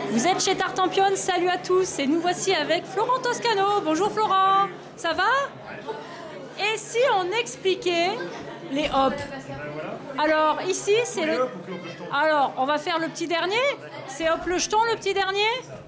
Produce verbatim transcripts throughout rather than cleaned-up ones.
Vous êtes chez Tartampion, salut à tous et nous voici avec Florent Toscano. Bonjour Florent, ça va? Et si on expliquait les hops? Alors ici c'est le... Alors on va faire le petit dernier. C'est hop le jeton le petit dernier.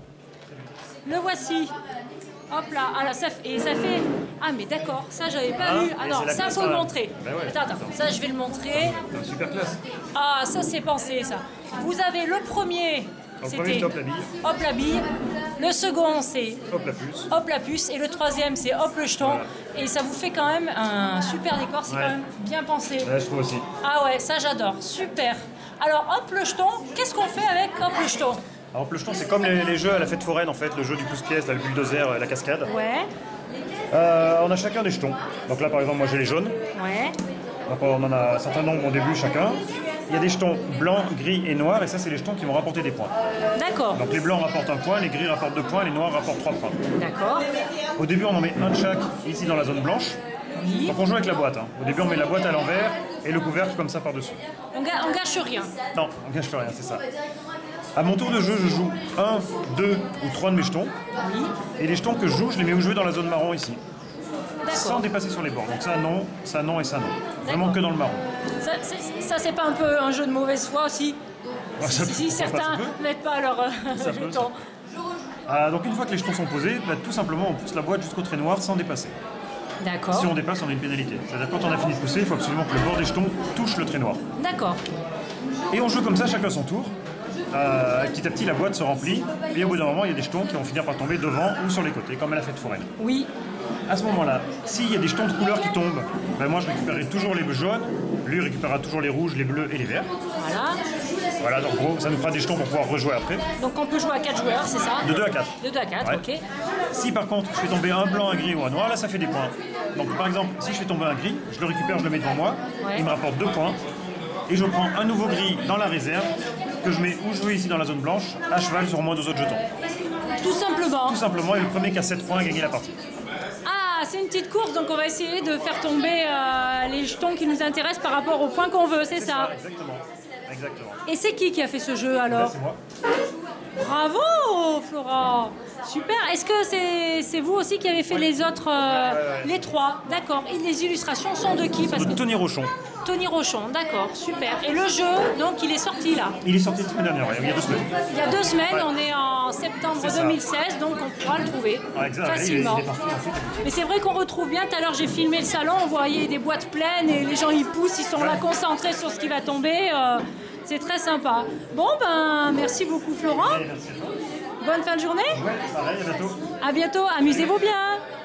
Le voici. Hop là, alors ça, et ça fait... Ah mais d'accord, ça j'avais pas vu. Ah non, ça faut le montrer. Ben ouais, attends, attends, ça je vais le montrer. Super classe. Ah ça c'est pensé ça. Vous avez le premier, c'était hop la bille. Hop la bille. Le second c'est Hop la puce. Hop la puce. Et le troisième c'est hop le jeton. Voilà. Et ça vous fait quand même un super décor, c'est ouais. quand même bien pensé. Ouais, je trouve aussi. Ah ouais, ça j'adore, super. Alors hop le jeton, qu'est-ce qu'on fait avec hop le jeton? Alors le jeton c'est comme les, les jeux à la fête foraine en fait, le jeu du pouce-pièce, le bulldozer, la cascade. Ouais. Euh, on a chacun des jetons. Donc là par exemple moi j'ai les jaunes. Ouais. Donc on en a un certain nombre au début chacun. Il y a des jetons blancs, gris et noirs et ça c'est les jetons qui vont rapporter des points. D'accord. Donc les blancs rapportent un point, les gris rapportent deux points, les noirs rapportent trois points. D'accord. Au début on en met un de chaque ici dans la zone blanche. Oui. Donc on joue avec la boîte. Hein. Au début on met la boîte à l'envers et le couvercle comme ça par-dessus. On, ga on gâche rien. Non, on gâche rien, c'est ça. À mon tour de jeu, je joue un, deux ou trois de mes jetons. Oui. Et les jetons que je joue, je les mets où je veux dans la zone marron ici. Sans dépasser sur les bords. Donc ça non, ça non et ça non. Vraiment que dans le marron. Ça, ça c'est pas un peu un jeu de mauvaise foi aussi? Ouais, ça Si, si certains ne mettent pas leurs euh, jetons. Ah, donc une fois que les jetons sont posés, bah, tout simplement on pousse la boîte jusqu'au trait noir sans dépasser. D'accord. Si on dépasse, on a une pénalité. C'est-à-dire quand on a fini de pousser, il faut absolument que le bord des jetons touche le trait noir. D'accord. Et on joue comme ça, chacun son tour. Euh, petit à petit, la boîte se remplit. Et au bout d'un moment, il y a des jetons qui vont finir par tomber devant ou sur les côtés, comme à la fête foraine. Oui. À ce moment-là, s'il y a des jetons de couleur qui tombent, ben moi je récupérerai toujours les jaunes, lui récupérera toujours les rouges, les bleus et les verts. Voilà. Voilà, donc gros, ça nous fera des jetons pour pouvoir rejouer après. Donc on peut jouer à quatre joueurs, c'est ça? De deux à quatre. De deux à quatre, ouais. Ok. Si par contre je fais tomber un blanc, un gris ou un noir, là ça fait des points. Donc par exemple, si je fais tomber un gris, je le récupère, je le mets devant moi, ouais. Il me rapporte deux points. Et je prends un nouveau gris dans la réserve, que je mets où je veux ici dans la zone blanche, à cheval sur moins deux autres jetons. Tout simplement. Tout simplement, et le premier qui a sept points a gagné la partie. Ah, c'est une petite course, donc on va essayer de faire tomber euh, les jetons qui nous intéressent par rapport aux points qu'on veut, c'est ça, ça exactement. Exactement. Et c'est qui qui a fait ce jeu alors? C'est moi. Bravo Florent. Super. Est-ce que c'est c'est vous aussi qui avez fait oui. les autres, euh, ouais, ouais, ouais. les trois? D'accord. Et les illustrations sont de qui? Parce de que... Tony Rochon. Tony Rochon, d'accord, super. Et le jeu, donc, il est sorti là? Il est sorti la semaine dernière, il y a deux semaines. Il y a deux semaines, ouais. On est en septembre deux mille seize, donc on pourra le trouver ouais, facilement. Il est, il est parti, mais c'est vrai qu'on retrouve bien, tout à l'heure j'ai filmé le salon, on voyait des boîtes pleines et les gens ils poussent, ils sont ouais. là concentrés sur ce qui va tomber. Euh, c'est très sympa. Bon, ben, merci beaucoup Florent. Ouais, merci. Bonne fin de journée. Ouais, pareil, à bientôt. À bientôt, amusez-vous bien.